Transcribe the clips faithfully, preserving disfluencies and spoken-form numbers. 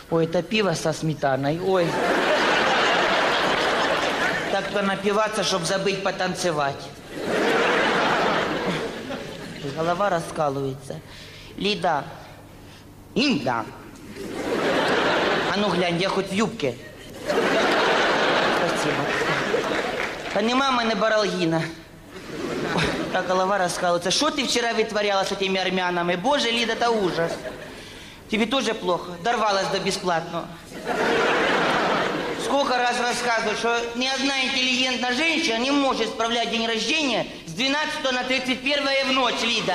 Ой, это пиво со сметаной, ой. Так-то напиваться, чтобы забыть потанцевать. Голова раскалывается. Лида. Инда. А ну глянь, я хоть в юбке. Спасибо. Та нема мене баралгина. Ой, так голова раскалывается. Что ты вчера вытворяла с этими армянами? Боже, Лида, это ужас. Тебе тоже плохо? Дорвалась до бесплатного. Сколько раз рассказывают, что ни одна интеллигентная женщина не может справлять день рождения с двенадцатого на тридцать первое в ночь, Лида.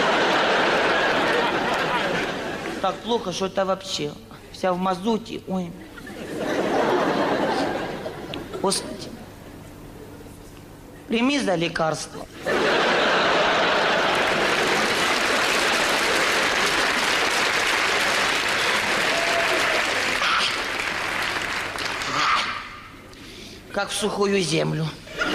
Так плохо, что это вообще. Вся в мазуте. Ой. Господи. Прими за лекарство. Как в сухую землю.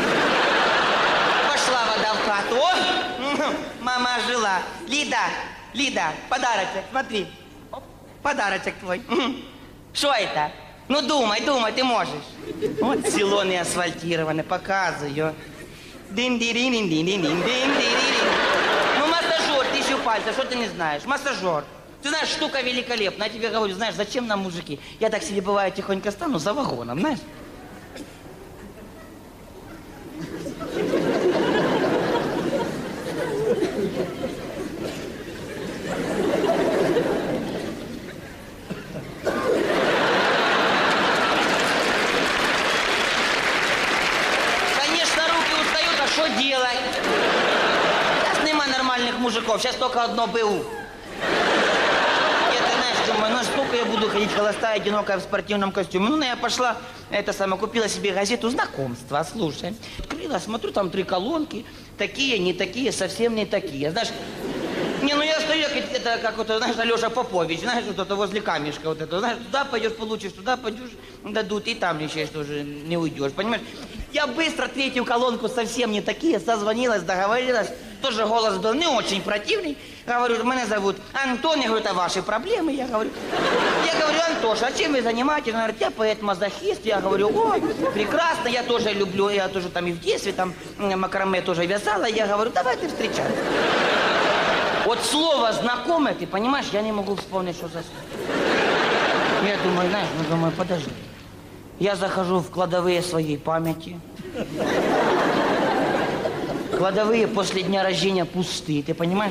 Пошла вода в хату. О, мама жила. Лида, Лида, подарочек, смотри. Подарочек твой. Что это? Ну думай, думай, ты можешь. Вот село не асфальтировано, показываю. Дин-дин-дин-дин-дин-дин-дин-дин. Ну массажер, тысячу пальцев, что ты не знаешь? Массажер. Ты знаешь, штука великолепная. Я тебе говорю, знаешь, зачем нам мужики? Я так себе бывает тихонько стану за вагоном, знаешь? Что делать? Сейчас нема нормальных мужиков, сейчас только одно БУ. Я, ты знаешь, думаю, ну сколько я буду ходить холостая, одинокая в спортивном костюме. Ну, я пошла, это самое, купила себе газету «Знакомство», слушай. Открыла, смотрю, там три колонки, такие, не такие, совсем не такие. Знаешь, не, ну я стою, это как вот, знаешь, Алеша Попович, знаешь, вот это возле камешка, вот это, знаешь, туда пойдешь, получишь, туда пойдешь, дадут, и там еще тоже не уйдешь, понимаешь? Я быстро третью колонку совсем не такие, созвонилась, договорилась, тоже голос был не очень противный. Говорю, меня зовут Антон, я говорю, это ваши проблемы, я говорю. Я говорю, Антоша, а чем вы занимаетесь? Он говорит, я поэт-мазохист, я говорю, ой, прекрасно, я тоже люблю, я тоже там и в детстве, там макраме тоже вязала, я говорю, давайте встречаться. Вот слово знакомое, ты понимаешь, я не могу вспомнить, что за слово. Я думаю, знаешь, ну думаю, подожди. Я захожу в кладовые своей памяти. Кладовые после дня рождения пустые, ты понимаешь?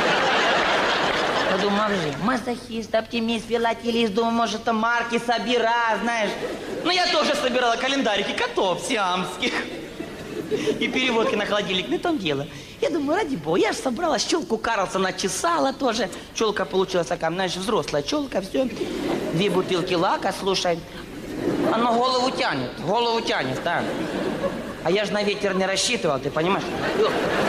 Я думаю, мазохист, оптимист, филателист, думаю, может, это марки собира, знаешь. Ну, я тоже собирала календарики котов сиамских. И переводки на холодильник, не там дело. Я думаю, ради бога, я же собрала челку Карлсона, чесала тоже. Челка получилась такая, знаешь, взрослая челка, все. Две бутылки лака, слушай. Оно голову тянет, голову тянет, да. А я же на ветер не рассчитывал, ты понимаешь? Я,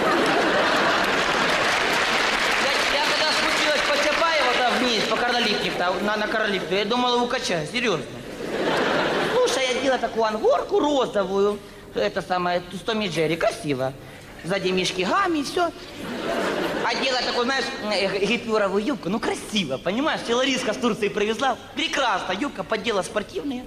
я когда спустилась по Чапаеву вниз, по Карлипнику, на, на Карлипнику, я думала, укачаю, серьезно. Слушай, я делала такую ангорку розовую, это самое, с Томми Джерри, красиво. Сзади мишки Гамми, все. Одела такую, знаешь, гипюровую юбку, ну красиво, понимаешь? Лариска с Турции привезла, прекрасно, юбка, поддела спортивная.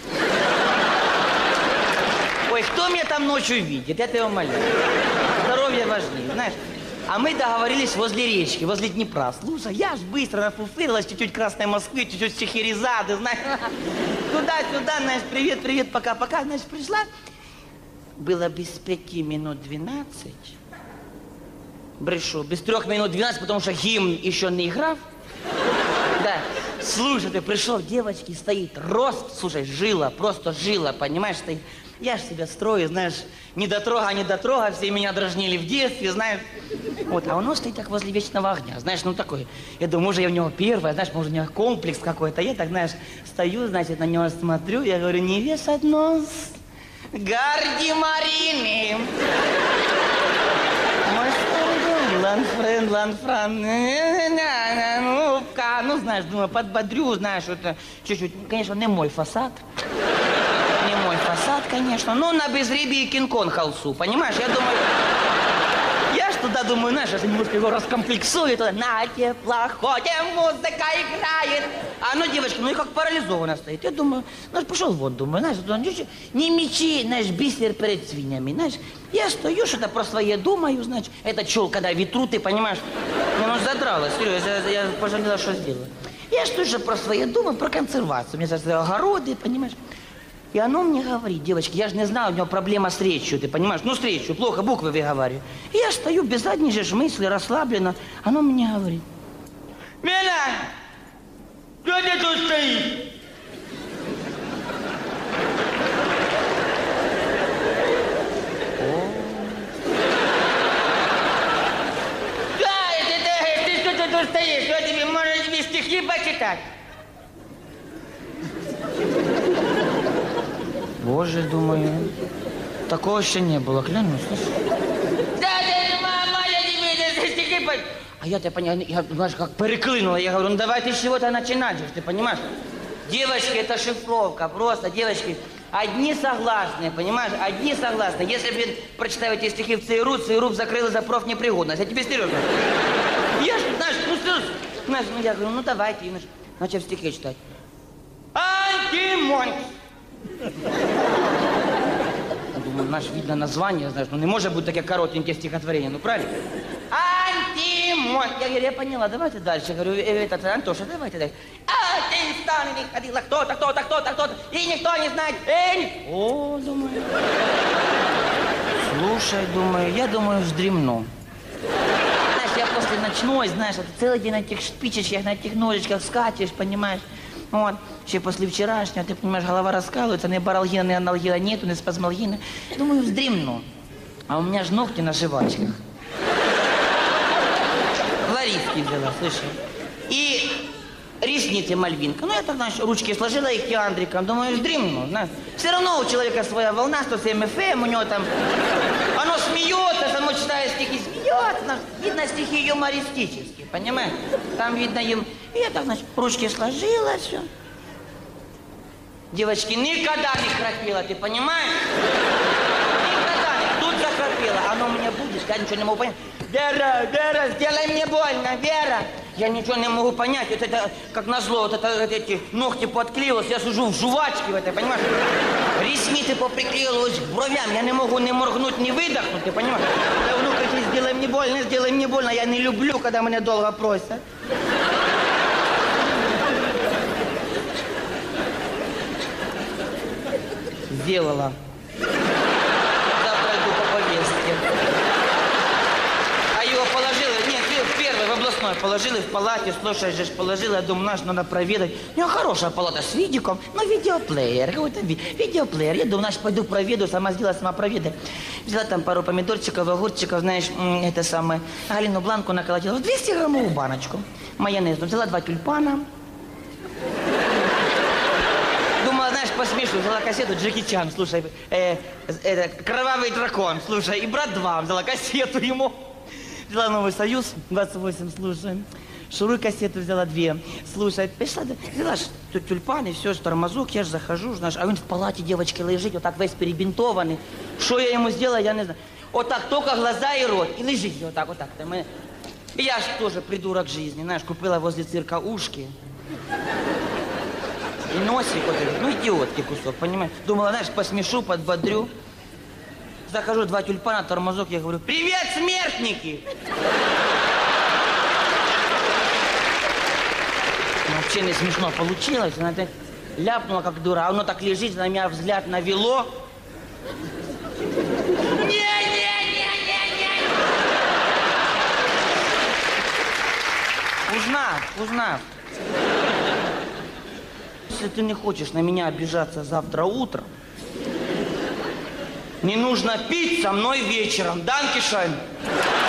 Ой, кто меня там ночью видит, я тебя умоляю. Здоровье важнее, знаешь. А мы договорились возле речки, возле Днепра. Слушай, я ж быстро нафуфырилась, чуть-чуть Красной Москвы, чуть-чуть Чехерезады, знаешь. Туда-сюда, знаешь, привет-привет, пока-пока, знаешь, пришла. Было без пяти минут двенадцать. Брешу, без трех минут двенадцать, потому что гимн еще не играл. Да, слушай, ты пришел, девочки, стоит рост, слушай, жила, просто жила, понимаешь, стоит. Я ж себя строю, знаешь, недотрога, недотрога, все меня дразнили в детстве, знаешь. Вот, а он стоит так возле вечного огня, знаешь, ну такой. Я думаю, может, я у него первая, знаешь, может, у него комплекс какой-то. Я так, знаешь, стою, значит, на него смотрю, я говорю, не вешать нос, гардемарины. Ланфрен, ланфран, ну, ну, знаешь, думаю, подбодрю, знаешь, это чуть-чуть, конечно, не мой фасад. Не мой фасад, конечно, но на безрыбье Кинг-Конг холсу, понимаешь? Я думаю, я ж туда, думаю, знаешь, я немножко его раскомплексую, туда, на теплоходе музыка играет. А ну, девочка, ну и как парализованно стоит. Я думаю, ну, пошел вон, думаю, знаешь, туда, не мечи, знаешь, бисер перед свиньями, знаешь. Я стою, что-то про свое думаю, значит, это чел, когда ветру, ты понимаешь, ну, ну задралась, серьезно, я, я пожалела, что сделала. Я что же про свое думаю, про консервацию, у меня сейчас огороды, понимаешь. И оно мне говорит, девочки, я же не знала, у него проблема с речью, ты понимаешь? Ну, с речью, плохо буквы выговариваю. И я стою без задней же мысли, расслабленно. Оно мне говорит. Мила, что ты тут стоишь? Да, ты что ты тут стоишь? Что тебе, может, тебе стихи почитать? Боже, думаю, такого еще не было, клянусь. Да, да, мама, я тебе стихи почитать. А я-то, понимаю, я, знаешь, как переклынула. Я говорю, ну давай ты с чего-то начинать, ты понимаешь? Девочки, это шифровка, просто, девочки, одни согласные, понимаешь? Одни согласные. Если бы прочитал эти стихи в ЦРУ, ЦРУ закрыла за профнепригодность. Я тебе серьезно. Я ж, знаешь, ну, знаешь, ну, я говорю, ну давайте, и начал стихи читать. Антимонь. Думаю, наш видно название, знаешь, ну не может быть такие коротенькие стихотворения, ну правильно? Антимон. Я говорю, я поняла, давайте дальше. Я говорю, этот, Антоша, давайте дальше. Один стан не ходила кто-то, кто-то, кто-то, кто-то, и никто не знает. Эй! О, думаю. Слушай, думаю, я думаю, вздремну. Знаешь, я после ночной, знаешь, это целый день на этих шпичечках, на этих ножичках скачешь, понимаешь? Вот, еще после вчерашнего, ты понимаешь, голова раскалывается, ни баралгина, ни аналгина нету, ни спазмалгина. Думаю, вздремну. А у меня ж ногти на жвачках. Лариски взяла, слышишь? И ресницы мальвинка. Ну, я так, знаешь, ручки сложила их киандриком. Думаю, вздремну, знаешь. Все равно у человека своя волна, сто семь эф эм, у него там... Оно смеется, само читает стихи, смеется. Видно, стихи юмористические, понимаешь? Там видно им... И я так, значит, ручки сложила, все. Девочки, никогда не храпела, ты понимаешь? Никогда не. Тут захрапела. Оно у меня будет, я ничего не могу понять. Вера, Вера, сделай мне больно, Вера. Я ничего не могу понять. Вот это, как назло, вот это, вот эти ногти подклеилось, я сижу в жвачке в этой, понимаешь? Ресницы поприклеилось к бровям, я не могу ни моргнуть, ни выдохнуть, ты понимаешь? Я внук кричит, сделай мне больно, сделай мне больно. Я не люблю, когда меня долго просят. Сделала. Завтра иду по повестке. А его положила, нет, в первый, в областной положила, в палате, слушай, же положила, я думаю, наш надо проведать. У него хорошая палата с видиком, ну, видеоплеер, какой-то ви видеоплеер. Я думаю, наш пойду проведу, сама сделала, сама проведу. Взяла там пару помидорчиков, огурчиков, знаешь, это самое, Галину Бланку наколотила в двести граммовую баночку. Майонез, взяла два тюльпана. Думала, знаешь, посмешу, взяла кассету Джеки Чан, слушай, э, э, Кровавый дракон, слушай, и Брат два, взяла кассету ему. Взяла Новый Союз, двадцать восемь, слушай. Шуруй кассету взяла две, слушай, пришла, взяла тюльпаны, все, тормозок, я же захожу, знаешь, а он в палате, девочки, лежит, вот так весь перебинтованный. Что я ему сделала, я не знаю. Вот так только глаза и рот, и лежит вот так, вот так. И я же тоже придурок жизни, знаешь, купила возле цирка ушки. И носик вот этот, ну идиотский кусок, понимаешь? Думала, знаешь, посмешу, подбодрю. Захожу, два тюльпана, тормозок, я говорю, привет, смертники! Ну, вообще не смешно получилось, она опять ляпнула, как дура, а оно так лежит, на меня взгляд навело. Не-не-не-не-не! Узнав, узнав. Если ты не хочешь на меня обижаться завтра утром, не нужно пить со мной вечером. Данкишайн.